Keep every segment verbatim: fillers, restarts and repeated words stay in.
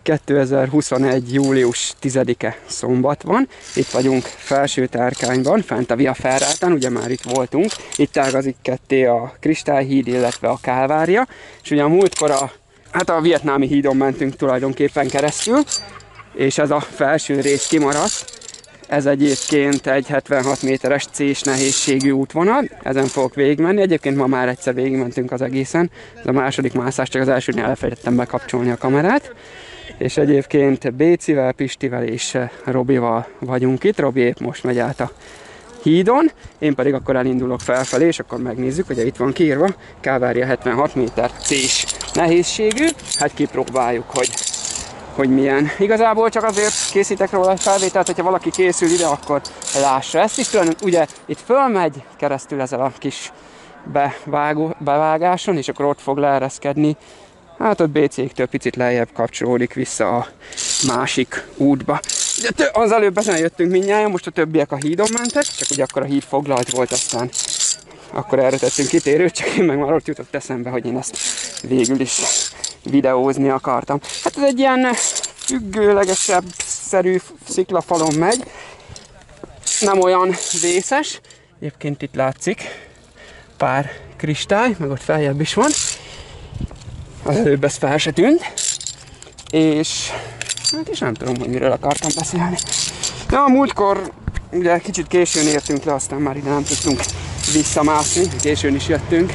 kétezer-huszonegy. július tizedike szombat van. Itt vagyunk Felső-Tárkányban, fent a Via Ferrátán, ugye már itt voltunk. Itt ágazik ketté a Kristályhíd, illetve a Kálvária. És ugye a múltkor a, hát a vietnámi hídon mentünk tulajdonképpen keresztül, és ez a felső rész kimaradt. Ez egyébként egy hetvenhat méteres cés nehézségű útvonal, ezen fogok végigmenni. Egyébként ma már egyszer végigmentünk az egészen. Ez a második mászás, csak az elsőnél elfelejtettem bekapcsolni a kamerát. És egyébként Bécivel, Pistivel és Robival vagyunk itt. Robi épp most megy át a hídon, én pedig akkor elindulok felfelé, és akkor megnézzük, hogy itt van kiírva Kálvária hetvenhat méter cés nehézségű. Hát kipróbáljuk, hogy hogy milyen. Igazából csak azért készítek róla egy felvételt, hogyha valaki készül ide, akkor lássa ezt is. Ugye itt fölmegy keresztül ezzel a kis bevágó, bevágáson, és akkor ott fog leereszkedni. Hát ott bé cé-től picit lejjebb kapcsolódik vissza a másik útba. Ugye az előbb ezen jöttünk mindnyájan, most a többiek a hídon mentek, csak ugye akkor a híd foglalt volt, aztán akkor erre tettünk kitérőt, csak én meg már ott jutott eszembe, hogy én ezt végül is videózni akartam. Hát ez egy ilyen függőlegesebb szerű sziklafalon megy, nem olyan vészes. Egyébként itt látszik pár kristály, meg ott feljebb is van. Az előbb ez fel se tűnt. És hát és nem tudom, hogy miről akartam beszélni. De a múltkor ugye kicsit későn értünk le, aztán már ide nem tudtunk visszamászni, későn is jöttünk.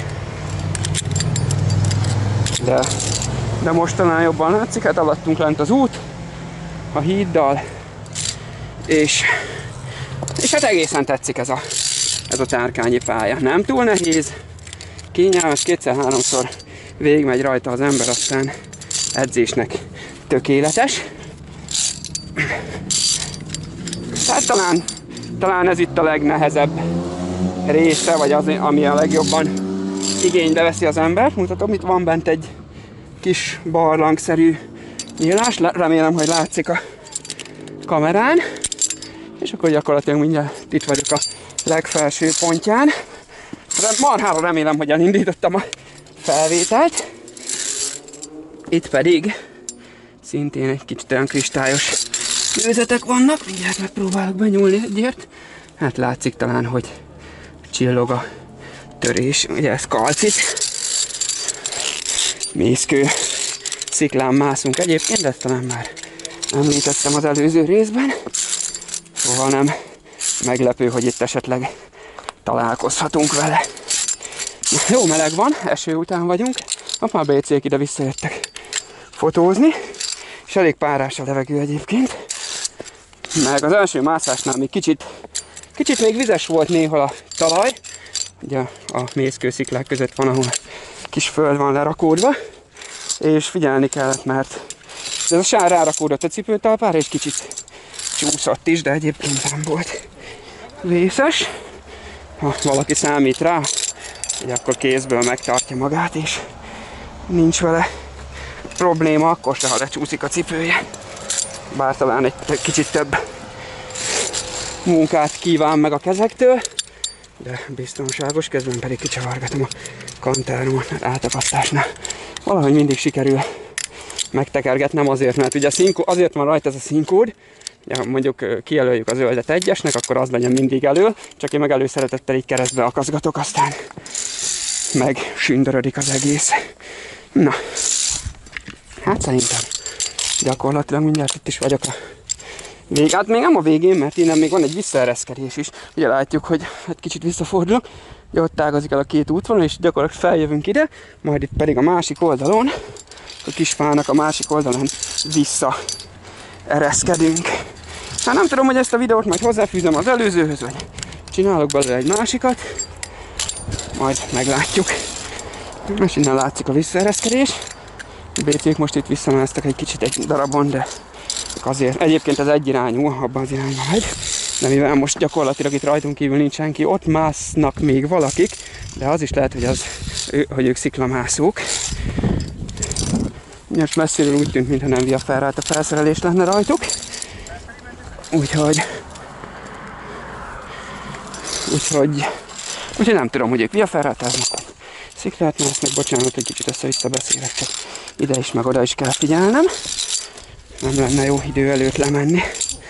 De, de most talán jobban látszik, hát alattunk lent az út, a híddal, és, és hát egészen tetszik ez a, ez a tárkányi pálya. Nem túl nehéz, kényelmes, kétszer-háromszor végigmegy rajta az ember, aztán edzésnek tökéletes. Hát talán, talán ez itt a legnehezebb része, vagy az, ami a legjobban igénybe veszi az embert. Mutatom, itt van bent egy kis barlangszerű nyílás, remélem, hogy látszik a kamerán. És akkor gyakorlatilag mindjárt itt vagyok a legfelső pontján. Marhára remélem, hogy elindítottam a felvételt. Itt pedig szintén egy kicsit olyan kristályos kőzetek vannak. Mindjárt megpróbálok benyúlni egyért. Hát látszik talán, hogy csillog a törés. Ugye ez kalcit. Mészkő sziklán mászunk egyébként, de ezt talán már említettem az előző részben. Szóval nem meglepő, hogy itt esetleg találkozhatunk vele. Jó meleg van, eső után vagyunk. Ott már bé cé-k ide visszajöttek fotózni. És elég párás a levegő egyébként. Meg az első mászásnál még kicsit, kicsit még vizes volt néhol a talaj. Ugye a mészkősziklák között van, ahol kis föld van lerakódva. És figyelni kellett, mert ez a sár rárakódott a cipőtalpára, és kicsit csúszott is, de egyébként nem volt vészes. Ha valaki számít rá, hogy akkor kézből megtartja magát, és nincs vele probléma, akkor se, ha lecsúszik a cipője. Bár talán egy kicsit több munkát kíván meg a kezektől, de biztonságos, közben pedig kicsavargatom a kantáromat, mert átakasztásnál valahogy mindig sikerül megtekergetnem azért, mert ugye a színkó, azért van rajta ez a színkód, ja, mondjuk kijelöljük a zöldet egyesnek, akkor az legyen mindig elő, csak én meg előszeretettel így keresztbe akaszgatok, aztán meg sündörödik az egész. Na, hát szerintem gyakorlatilag mindjárt itt is vagyok a vég. Hát még nem a végén, mert innen még van egy visszaereszkedés is. Ugye látjuk, hogy hát kicsit visszafordulok, ugye ott ágazik el a két útvonal, és gyakorlatilag feljövünk ide, majd itt pedig a másik oldalon, a kis fának a másik oldalon vissza ereszkedünk. Hát nem tudom, hogy ezt a videót majd hozzáfűzöm az előzőhöz, vagy csinálok belőle egy másikat, majd meglátjuk. És innen látszik a visszaereszkedés. A bé cé-k most itt visszamásztak egy kicsit egy darabon, de azért egyébként ez egyirányú, abban az irányban megy. De mivel most gyakorlatilag itt rajtunk kívül nincs senki, ott másznak még valakik, de az is lehet, hogy, az, hogy ők sziklamászók. Most messziről úgy tűnt, mintha nem Via Ferrata felszerelés lenne rajtuk. Úgyhogy... Úgyhogy... Úgyhogy nem tudom, hogy ők Via Ferratáznak. Sziklát másznak, bocsánat, egy kicsit össze-vissza beszélek, csak ide is, meg oda is kell figyelnem. nem lenne jó idő előtt lemenni.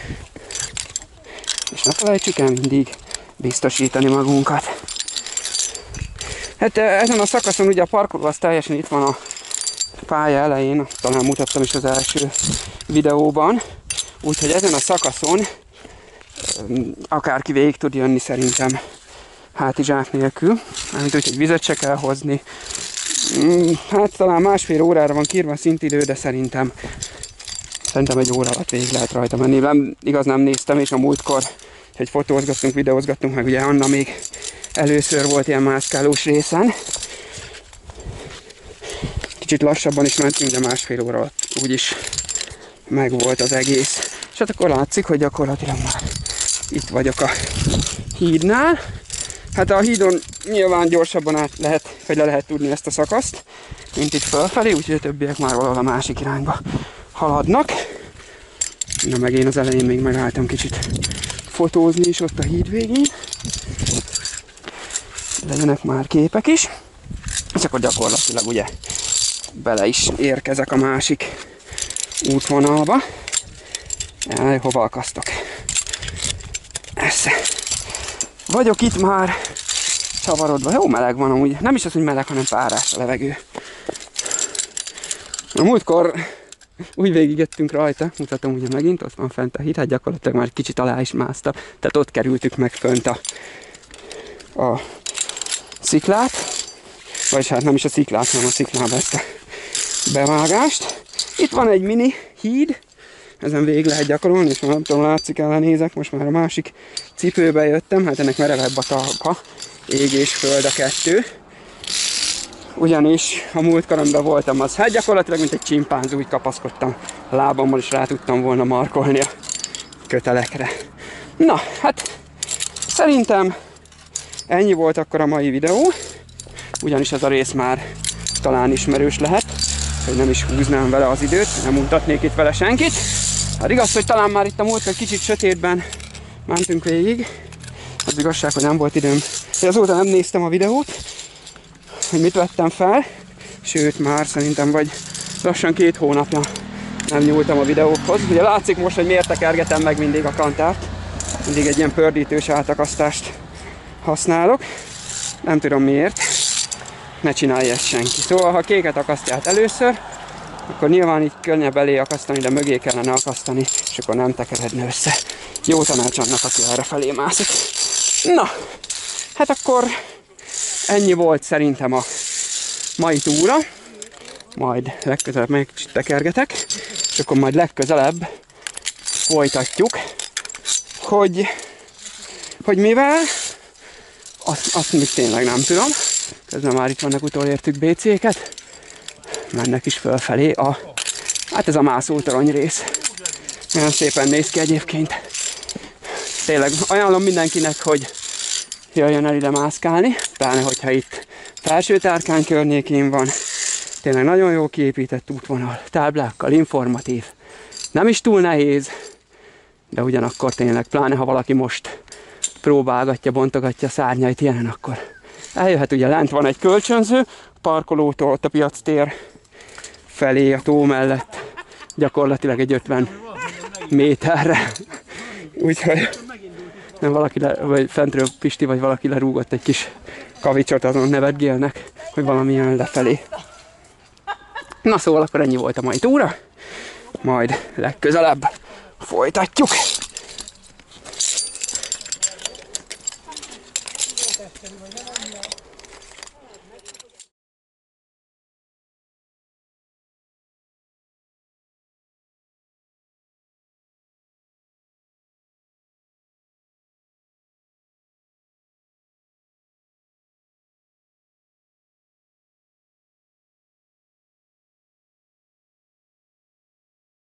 És ne felejtsük el mindig biztosítani magunkat. Hát ezen a szakaszon ugye a parkoló az teljesen itt van a pálya elején, talán mutattam is az első videóban. Úgyhogy ezen a szakaszon akárki végig tud jönni szerintem hátizsák nélkül. Úgyhogy vizet se kell hozni. Hát talán másfél órára van kiírva a szintidő, de szerintem Szerintem egy óra alatt végig lehet rajta menni. Nem, igaz nem néztem, és a múltkor, hogy fotózgattunk, videózgattunk, meg ugye Anna még először volt ilyen mászkálós részen. Kicsit lassabban is mentünk, de másfél óra alatt úgyis meg volt az egész. És hát akkor látszik, hogy gyakorlatilag már itt vagyok a hídnál. Hát a hídon nyilván gyorsabban át lehet, vagy le lehet tudni ezt a szakaszt, mint itt fölfelé, úgyhogy a többiek már valahol a másik irányba haladnak. Na meg én az elején még megálltam kicsit fotózni is ott a híd végén. Legyenek már képek is. És akkor gyakorlatilag ugye bele is érkezek a másik útvonalba. Jaj, hova akasztok? Esze. Vagyok itt már csavarodva. Jó meleg van amúgy. Nem is az, hogy meleg, hanem párás a levegő. A múltkor úgy végigjöttünk rajta, mutatom ugye megint, ott van fent a híd, hát gyakorlatilag már kicsit alá is másztam. Tehát ott kerültük meg fönt a, a sziklát. Vagyis hát nem is a sziklát, hanem a sziklába ezt a bevágást. Itt van egy mini híd, ezen végig lehet gyakorolni, és már nem tudom, látszik, ellenézek, most már a másik cipőbe jöttem, hát ennek merevebb a talpa, ég és föld a kettő. Ugyanis a múltkor, amiben voltam, az hát gyakorlatilag mint egy csimpánz, úgy kapaszkodtam a lábammal, és rá tudtam volna markolni a kötelekre. Na, hát szerintem ennyi volt akkor a mai videó, ugyanis ez a rész már talán ismerős lehet, hogy nem is húznám vele az időt, nem mutatnék itt vele senkit. Hát igaz, hogy talán már itt a múltkor kicsit sötétben mentünk végig. Az igazság, hogy nem volt időm. Én azóta nem néztem a videót, hogy mit vettem fel. Sőt, már szerintem vagy lassan két hónapja nem nyúltam a videókhoz. Ugye látszik most, hogy miért tekergetem meg mindig a kantárt. Mindig egy ilyen pördítős átakasztást használok. Nem tudom miért. Ne csinálja ezt senki. Szóval, ha kéket akasztját először, akkor nyilván így könnyebb elé akasztani, de mögé kellene akasztani, és akkor nem tekeredne össze. Jó tanács annak, aki erre felé mászik. Na, hát akkor ennyi volt szerintem a mai túra. Majd legközelebb még kicsit tekergetek, és akkor majd legközelebb folytatjuk, hogy, hogy mivel, azt, azt még tényleg nem tudom. Közben már itt vannak utolértük bé céket. Mennek is fölfelé a... Hát ez a mászótorony rész. Nagyon szépen néz ki egyébként. Tényleg ajánlom mindenkinek, hogy jöjjön el ide mászkálni. Pláne, hogyha itt Felső-Tárkány környékén van. Tényleg nagyon jó kiépített útvonal. Táblákkal, informatív. Nem is túl nehéz. De ugyanakkor tényleg, pláne ha valaki most próbálgatja, bontogatja szárnyait ilyenen, akkor eljöhet. Ugye lent van egy kölcsönző, parkolótól ott a piactér felé a tó mellett gyakorlatilag egy ötven méterre. Úgyhogy nem valaki le, vagy fentről Pisti vagy valaki lerúgott egy kis kavicsot, azon nevetgélnek, hogy valami jön lefelé. Na szóval akkor ennyi volt a mai túra, majd legközelebb folytatjuk.